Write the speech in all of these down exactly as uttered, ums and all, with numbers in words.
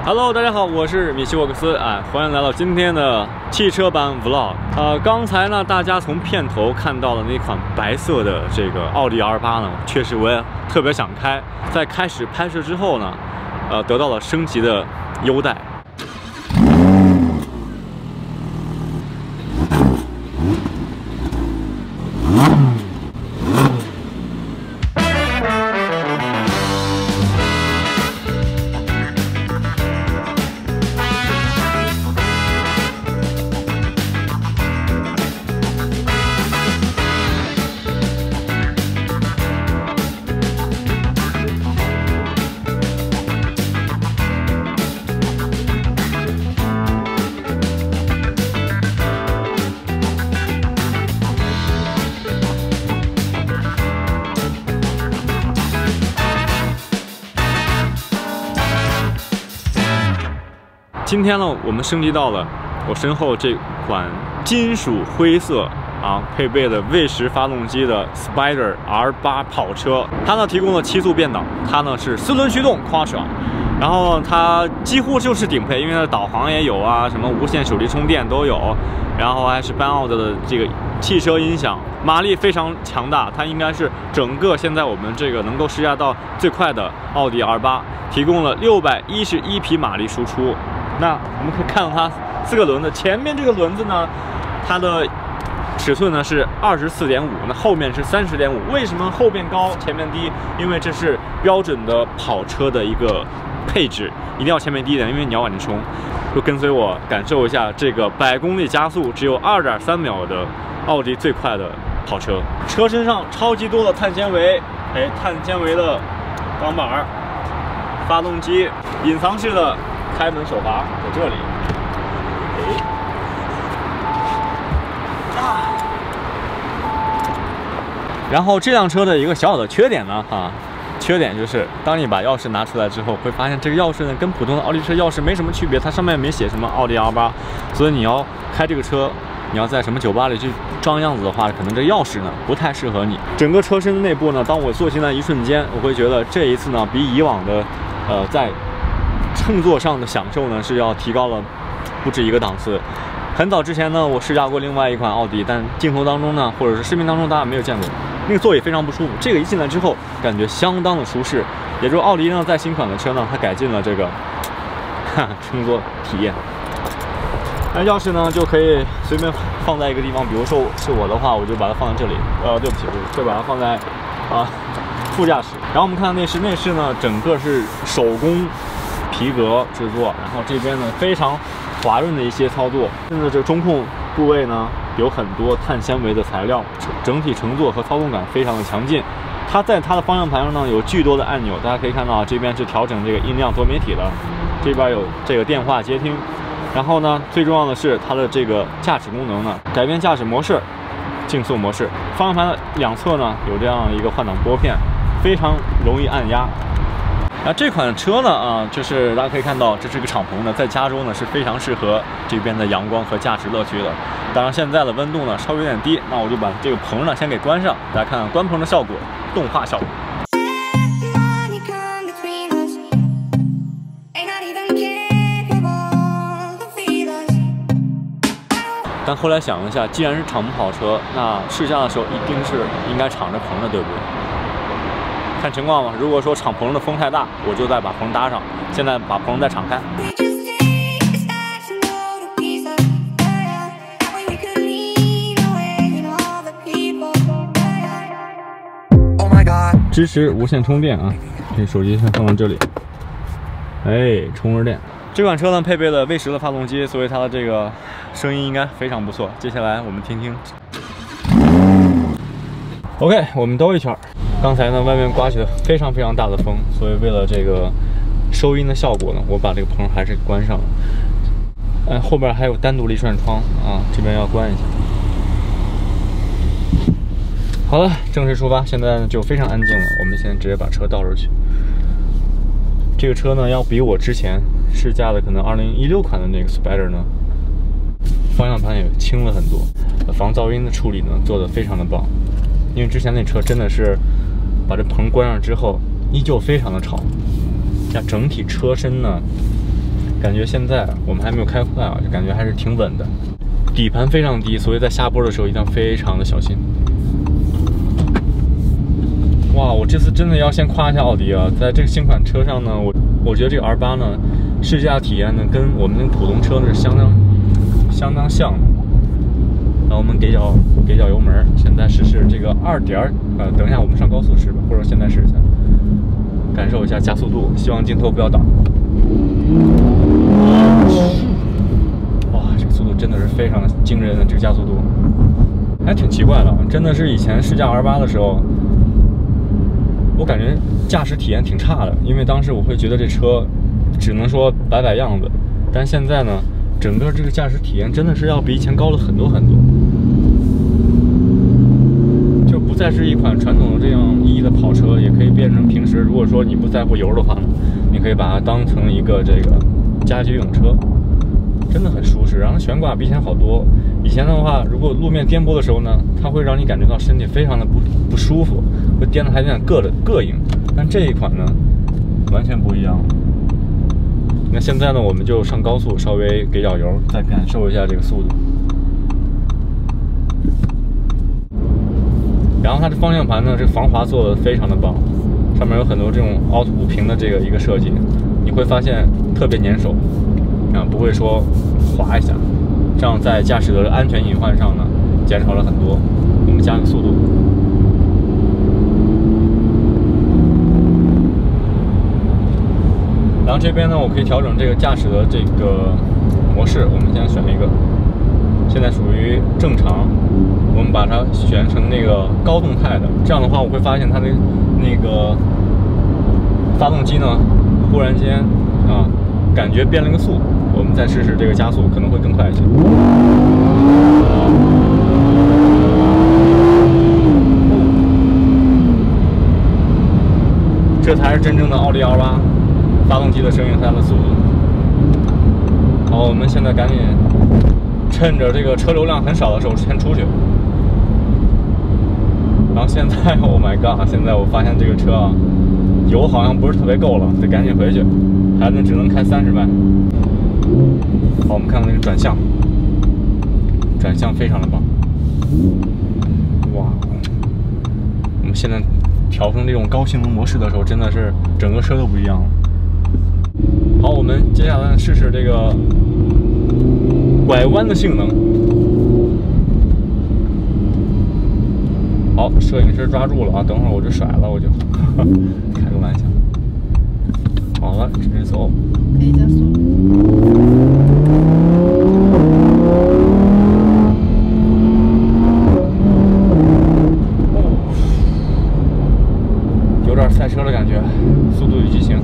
Hello， 大家好，我是米奇沃克斯，哎，欢迎来到今天的汽车版 Vlog。呃，刚才呢，大家从片头看到的那款白色的这个奥迪 R 八呢，确实我也特别想开。在开始拍摄之后呢，呃，得到了升级的优待。 今天呢，我们升级到了我身后这款金属灰色啊，配备的 V 十发动机的 Spider R 八跑车。它呢提供了七速变档，它呢是四轮驱动 Quattro， 然后它几乎就是顶配，因为它的导航也有啊，什么无线手机充电都有，然后还是班奥的这个汽车音响，马力非常强大，它应该是整个现在我们这个能够试驾到最快的奥迪 R 八，提供了六百一十一匹马力输出。 那我们可以看到它四个轮子，前面这个轮子呢，它的尺寸呢是二十四点五，那后面是三十点五。为什么后面高前面低？因为这是标准的跑车的一个配置，一定要前面低一点，因为你要往前冲。就跟随我感受一下这个百公里加速只有二点三秒的奥迪最快的跑车。车身上超级多的碳纤维，哎，碳纤维的钢板，发动机隐藏式的。 开门手阀在这里，哎，啊，然后这辆车的一个小小的缺点呢，啊，缺点就是当你把钥匙拿出来之后，会发现这个钥匙呢跟普通的奥迪车钥匙没什么区别，它上面没写什么奥迪 R 八，所以你要开这个车，你要在什么酒吧里去装样子的话，可能这钥匙呢不太适合你。整个车身的内部呢，当我坐进来一瞬间，我会觉得这一次呢比以往的，呃，在 乘坐上的享受呢是要提高了不止一个档次。很早之前呢，我试驾过另外一款奥迪，但镜头当中呢，或者是视频当中大家没有见过，那个座椅非常不舒服。这个一进来之后，感觉相当的舒适。也就是奥迪呢，在新款的车呢，它改进了这个哈乘坐体验。那钥匙呢就可以随便放在一个地方，比如说是我的话，我就把它放在这里。呃，对不起，我会把它放在啊副驾驶。然后我们看内饰，内饰呢整个是手工 皮革制作，然后这边呢非常滑润的一些操作。现在这个中控部位呢有很多碳纤维的材料，整体乘坐和操纵感非常的强劲。它在它的方向盘上呢有巨多的按钮，大家可以看到啊，这边是调整这个音量多媒体的，这边有这个电话接听。然后呢，最重要的是它的这个驾驶功能呢，改变驾驶模式、竞速模式。方向盘的两侧呢有这样一个换挡拨片，非常容易按压。 那这款车呢，啊，就是大家可以看到，这是一个敞篷的，在加州呢是非常适合这边的阳光和驾驶乐趣的。当然，现在的温度呢稍微有点低，那我就把这个棚呢先给关上，大家看看关棚的效果，动画效果。但后来想了一下，既然是敞篷跑车，那试驾的时候一定是应该敞着棚的，对不对？ 看情况吧，如果说敞篷的风太大，我就再把棚搭上。现在把棚再敞开。支持无线充电啊，这手机先放在这里。哎，充着电。这款车呢配备了 V 十的发动机，所以它的这个声音应该非常不错。接下来我们听听。OK， 我们兜一圈。 刚才呢，外面刮起了非常非常大的风，所以为了这个收音的效果呢，我把这个棚还是关上了。哎，后边还有单独的一扇窗啊，这边要关一下。好了，正式出发，现在呢就非常安静了。我们现在直接把车倒出去。这个车呢，要比我之前试驾的可能二零一六款的那个 Spider 呢，方向盘也轻了很多，防噪音的处理呢做得非常的棒。因为之前那车真的是把这棚关上之后，依旧非常的吵。那整体车身呢感觉现在我们还没有开快啊，就感觉还是挺稳的。底盘非常低，所以在下坡的时候一定要非常的小心。哇，我这次真的要先夸一下奥迪啊，在这个新款车上呢，我我觉得这个 R 八呢，试驾体验呢跟我们那个普通车呢是相当相当像的。然后我们给脚给脚油门，现在试试这个二点呃，等一下我们上高速试吧，或者现在试一下，感受一下加速度，希望镜头不要挡。哇，这个速度真的是非常的惊人的，这个加速度还挺奇怪的，真的是以前试驾 R 八的时候。我感觉驾驶体验挺差的，因为当时我会觉得这车只能说摆摆样子，但现在呢，整个这个驾驶体验真的是要比以前高了很多很多，就不再是一款传统的这样意义的跑车，也可以变成平时如果说你不在乎油的话呢，你可以把它当成一个这个家居用车，真的很舒适，然后悬挂比以前好多。以前的话，如果路面颠簸的时候呢，它会让你感觉到身体非常的不不舒服，会颠得还有点硌的膈应。但这一款呢，完全不一样。那现在呢，我们就上高速，稍微给脚油，再感受一下这个速度。然后它的方向盘呢，这个防滑做的非常的棒，上面有很多这种凹凸不平的这个一个设计，你会发现特别粘手，啊，不会说滑一下。这样在驾驶的安全隐患上呢，减少了很多。我们加个速度，然后这边呢，我可以调整这个驾驶的这个模式。我们先选一个，现在属于正常，我们把它选成那个高动态的。这样的话，我会发现它的那个发动机呢，忽然间啊，感觉变了个速。我们再试试这个加速，可能会更快一些。这才是真正的奥迪 R 八，发动机的声音，它的速度。好，我们现在赶紧趁着这个车流量很少的时候先出去。然后现在 ，Oh my god！ 现在我发现这个车啊，油好像不是特别够了，得赶紧回去，还能只能开三十迈。好，我们看看这个转向，转向非常的棒。哇，我们现在调成这种高性能模式的时候，真的是整个车都不一样了。好，我们接下来试试这个拐弯的性能。好，摄影师抓住了啊！等会儿我就甩了，我就开个玩笑。好了，直接走。 可以加速。 有点赛车的感觉，《速度与激情》。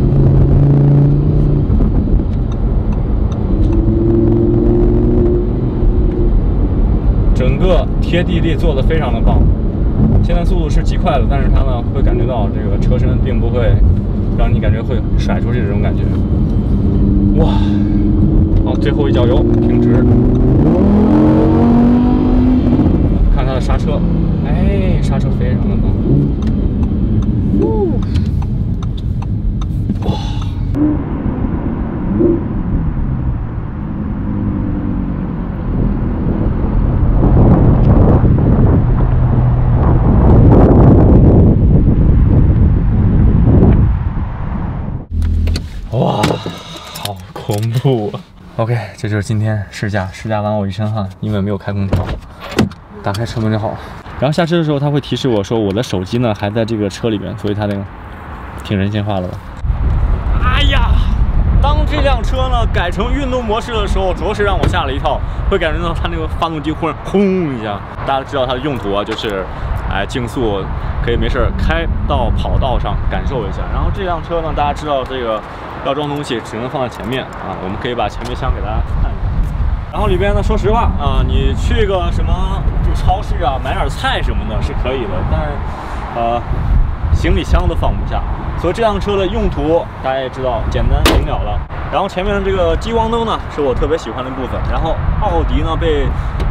整个贴地力做得非常的棒。现在速度是极快的，但是它呢会感觉到这个车身并不会让你感觉会甩出去这种感觉。哇！好，最后一脚油，挺直。看它的刹车，哎，刹车非常的棒。哇！哇，好恐怖啊 ！OK， 这就是今天试驾，试驾完我一身汗，因为没有开空调，打开车门就好了。然后下车的时候，它会提示我说我的手机呢还在这个车里边，所以它那个挺人性化的吧。哎呀，当这辆车呢改成运动模式的时候，着实让我吓了一跳，会感觉到它那个发动机忽然轰一下。大家知道它的用途啊，就是哎竞速，可以没事开到跑道上感受一下。然后这辆车呢，大家知道这个要装东西只能放在前面啊，我们可以把前备箱给大家看一下。然后里边呢，说实话啊，你去个什么就超市啊，买点菜什么的是可以的，但是呃，行李箱都放不下。所以这辆车的用途大家也知道，简单明了了。然后前面的这个激光灯呢，是我特别喜欢的部分。然后奥迪呢被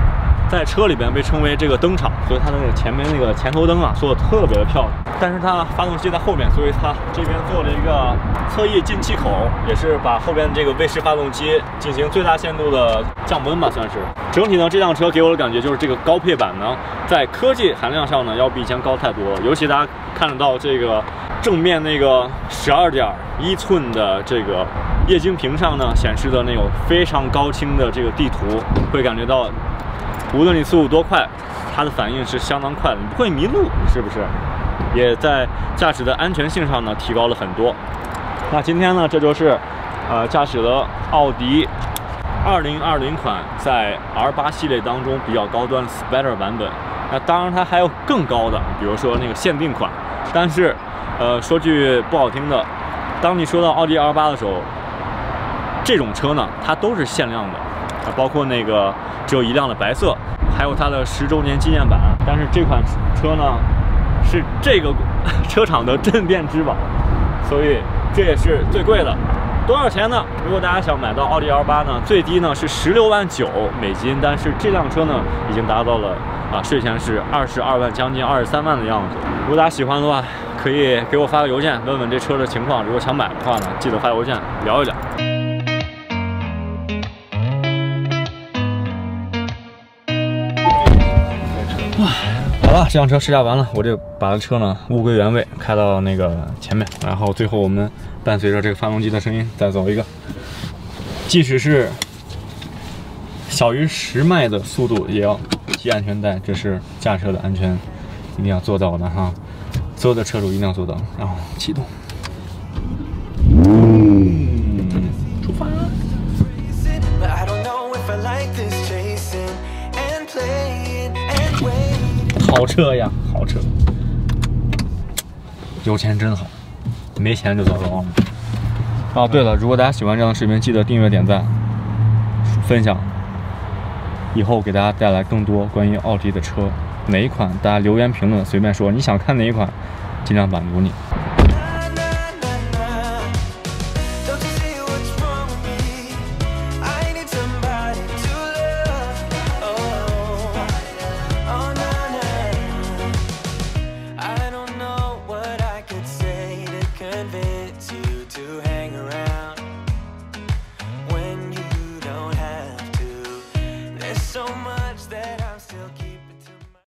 在车里边被称为这个灯厂，所以它的那个前面那个前头灯啊做的特别的漂亮。但是它发动机在后面，所以它这边做了一个侧翼进气口，也是把后边这个卫士发动机进行最大限度的降温吧，算是。整体呢，这辆车给我的感觉就是这个高配版呢，在科技含量上呢，要比以前高太多了。尤其大家看得到这个正面那个十二点一寸的这个液晶屏上呢，显示的那种非常高清的这个地图，会感觉到，无论你速度多快，它的反应是相当快的，你不会迷路，是不是？也在驾驶的安全性上呢提高了很多。那今天呢，这就是呃驾驶了奥迪二零二零款在 R 八系列当中比较高端 Spider 版本。那当然它还有更高的，比如说那个限定款。但是呃说句不好听的，当你说到奥迪 R 八的时候，这种车呢它都是限量的，包括那个只有一辆的白色，还有它的十周年纪念版。但是这款车呢是这个车厂的镇店之宝，所以这也是最贵的。多少钱呢？如果大家想买到奥迪 R 八呢，最低呢是十六万九美金，但是这辆车呢已经达到了啊税前是二十二万，将近二十三万的样子。如果大家喜欢的话，可以给我发个邮件问问这车的情况。如果想买的话呢，记得发邮件聊一聊。好了，这辆车试驾完了，我就把车呢物归原位，开到那个前面，然后最后我们伴随着这个发动机的声音再走一个，即使是小于十迈的速度也要系安全带，这是驾车的安全一定要做到的哈，所有的车主一定要做到。然后启动，嗯，出发。好车呀，好车！有钱真好，没钱就糟糕了。哦，对了，如果大家喜欢这样的视频，记得订阅、点赞、分享。以后给大家带来更多关于奥迪的车，哪一款大家留言评论，随便说你想看哪一款，尽量满足你。So much